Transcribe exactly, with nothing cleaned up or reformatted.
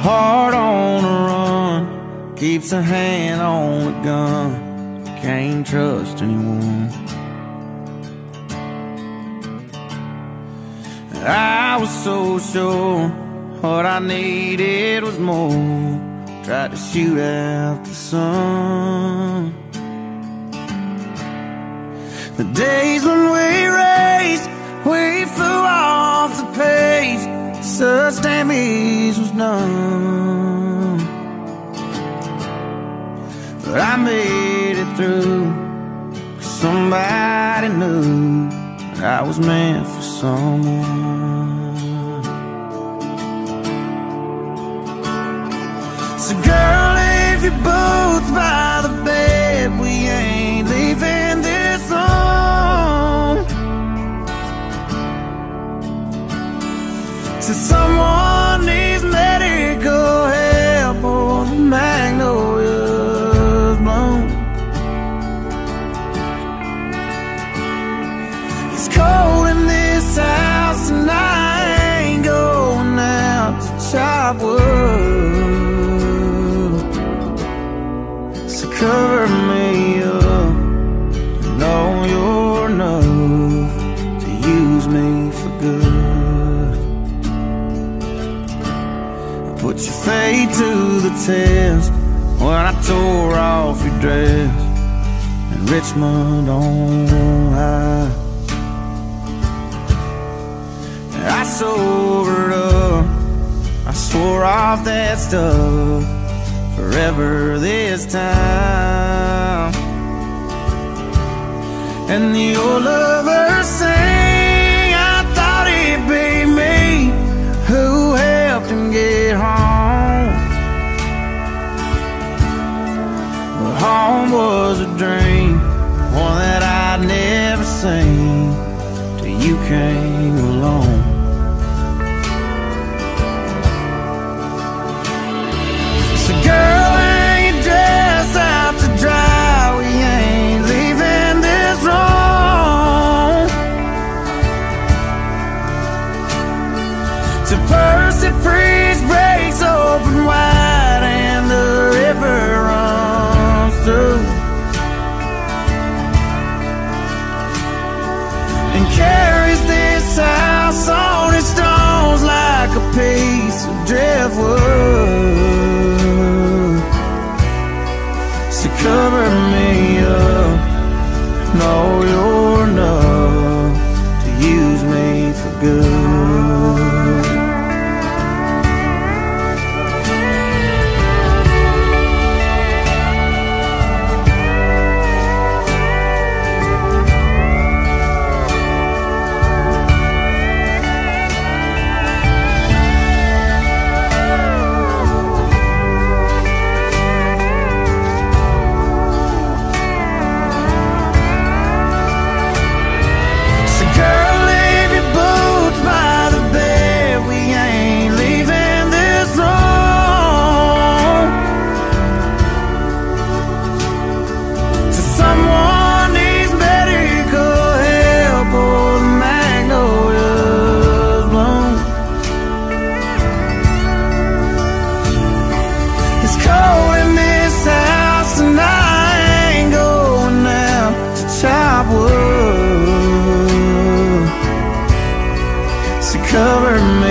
heart on the run, keeps a hand on the gun, can't trust anyone. I was so sure what I needed was more, tried to shoot out the sun. The days when we raced, we flew off the pace, such damage was done. But I made it through, 'cause somebody knew that I was meant for someone. So girl, leave your boots by the bed, we ain't leaving this room till someone needs medical help or the magnolias bloom. It's cold in this house and I ain't going out to chop wood. So cover me up, know you're enough to use me for good. Put your faith to the test when I tore off your dress in Richmond on high. I sobered up, I swore off that stuff forever this time. And the old lover sang, I thought it'd be me who helped him get home. But home was a dream, one that I'd never seen till you came along. So girl, hang your dress out to dry, we ain't leaving this room till Percy Priest breaks open wide and the river runs through and carries this house on its stones like a piece of driftwood. So cover me up, know you're enough to use me for good. Cover me